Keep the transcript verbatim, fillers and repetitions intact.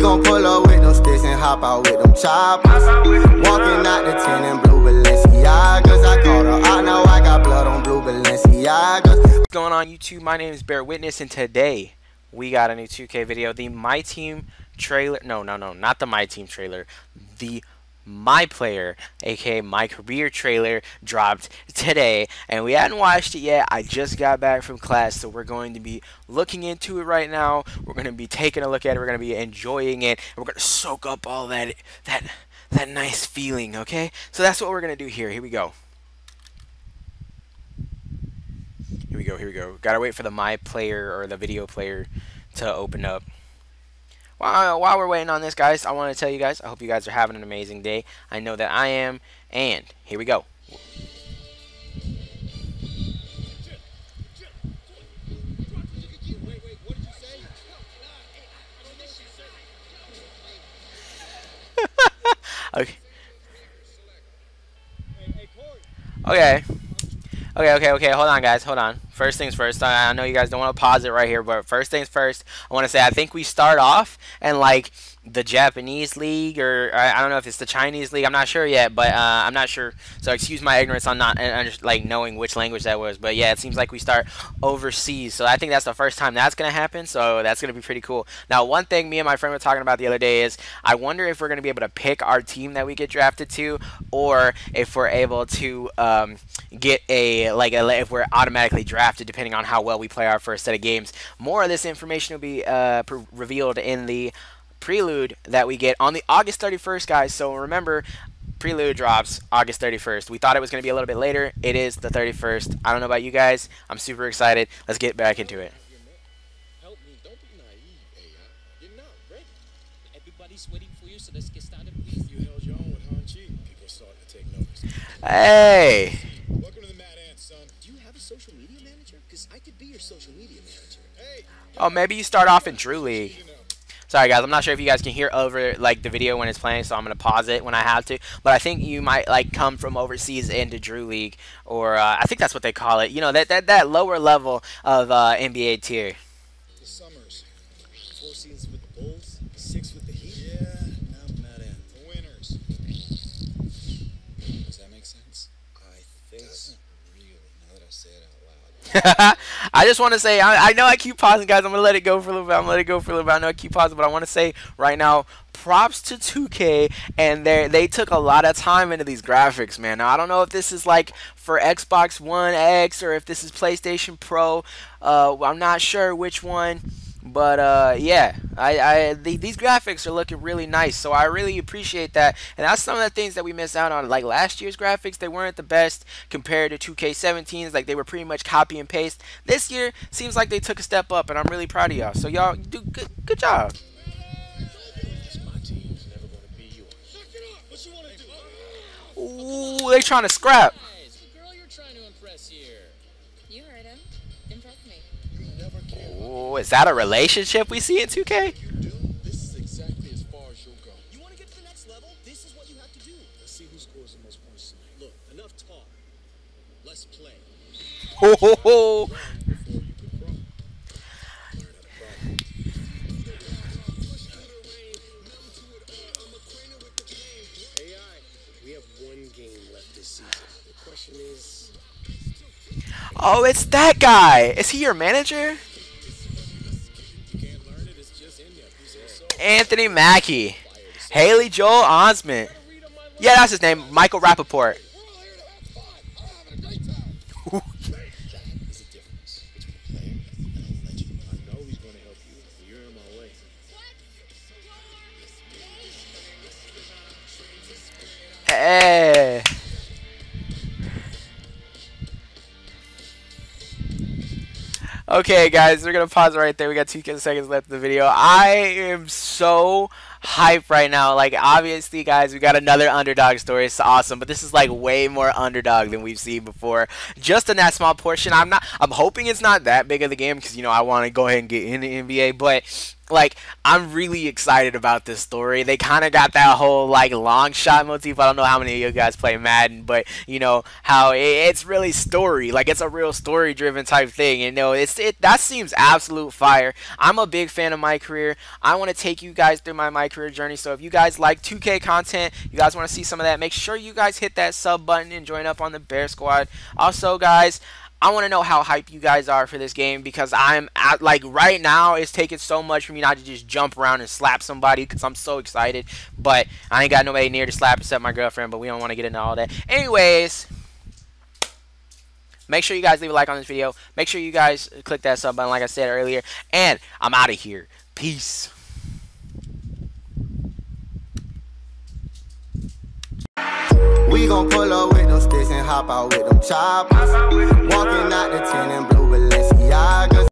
gon' pull up with them sticks and hop out with them choppers. Walking out the ten in blue Balenciagas. I caught her out, now I got blood on blue Balenciagas. What's going on YouTube? My name is Bearrwitness, and today we got a new two K video. The My Team trailer. No, no, no, not the My Team trailer. The MyPlayer, aka MyCareer trailer dropped today, and we hadn't watched it yet. I just got back from class, so we're going to be looking into it right now. We're going to be taking a look at it. We're going to be enjoying it, and we're going to soak up all that that that nice feeling. Okay, so that's what we're going to do here. Here we go. Here we go. Here we go. Gotta wait for the MyPlayer or the video player to open up. While, while we're waiting on this, guys, I want to tell you guys, I hope you guys are having an amazing day. I know that I am, and here we go. Okay. Okay. Okay, okay, okay, hold on, guys, hold on. First things first, I, I know you guys don't want to pause it right here, but first things first, I want to say I think we start off and like the Japanese league, or I, I don't know if it's the Chinese league, I'm not sure yet, but uh, I'm not sure, so excuse my ignorance on not and just like knowing which language that was, but yeah, it seems like we start overseas, so I think that's the first time that's going to happen, so that's going to be pretty cool. Now, one thing me and my friend were talking about the other day is, I wonder if we're going to be able to pick our team that we get drafted to, or if we're able to um, get a, like, a, if we're automatically drafted depending on how well we play our first set of games. More of this information will be uh, revealed in the Prelude that we get on the August thirty-first, guys. So remember, Prelude drops August thirty-first. We thought it was going to be a little bit later. It is the thirty-first. I don't know about you guys. I'm super excited. Let's get back into it. Help me. Don't be naive, A I. You're not ready. Everybody's waiting for you, so let's get started, please. You held your own with Hanchi. People starting to take notice. Hey. Welcome to the Mad Ants, son. Do you have a social media manager? Because I could be your social media manager. Hey. Oh, maybe you start off in Drew League. Sorry guys, I'm not sure if you guys can hear over like the video when it's playing, so I'm gonna pause it when I have to. But I think you might like come from overseas into Drew League, or uh, I think that's what they call it. You know, that that that lower level of uh, N B A tier. The Summers, four seasons with the Bulls, six with the Heat. Yeah, now I'm mad at the winners. Does that make sense? I think so. Really, now that I say it out loud. I just want to say, I, I know I keep pausing, guys. I'm going to let it go for a little bit. I'm going to let it go for a little bit. I know I keep pausing, but I want to say right now, props to two K, and they they took a lot of time into these graphics, man. Now, I don't know if this is like for Xbox One X or if this is PlayStation Pro. Uh, I'm not sure which one. But uh, yeah, I, I the, these graphics are looking really nice, so I really appreciate that. And that's some of the things that we missed out on. Like last year's graphics, they weren't the best compared to two K seventeens. Like they were pretty much copy and paste. This year seems like they took a step up, and I'm really proud of y'all. So y'all do good, good job. Ooh, they trying to scrap. Oh, is that a relationship we see in two K? This is exactly as far as you'll go. You want to get to the next level? This is what you have to do. Let's see who scores the most points tonight. Look, enough talk. Let's play. Ho ho ho! A I, we have one game left this season. The question is, oh, it's that guy. Is he your manager? Anthony Mackie, Haley Joel Osment. Yeah, that's his name. Michael Rappaport. Hey. Okay, guys, we're gonna pause right there. We got two seconds left of the video. I am so hyped right now. Like, obviously, guys, we got another underdog story. It's awesome, but this is like way more underdog than we've seen before. Just in that small portion. I'm not. I'm hoping it's not that big of the game because you know I want to go ahead and get in the N B A, but like, I'm really excited about this story. They kind of got that whole like long shot motif. I don't know how many of you guys play Madden, but you know how it, it's really story, like it's a real story driven type thing. You know, it's it that seems absolute fire. I'm a big fan of MyCareer. I want to take you guys through my MyCareer journey. So if you guys like two K content, you guys want to see some of that, make sure you guys hit that sub button and join up on the Bear Squad. Also, guys, I want to know how hype you guys are for this game, because I'm at, like right now it's taking so much for me not to just jump around and slap somebody because I'm so excited. But I ain't got nobody near to slap except my girlfriend, but we don't want to get into all that. Anyways, make sure you guys leave a like on this video. Make sure you guys click that sub button like I said earlier. And I'm out of here. Peace. We gon' pull up with them sticks and hop out with them choppers. Walking out the ten in blue Balenciagas.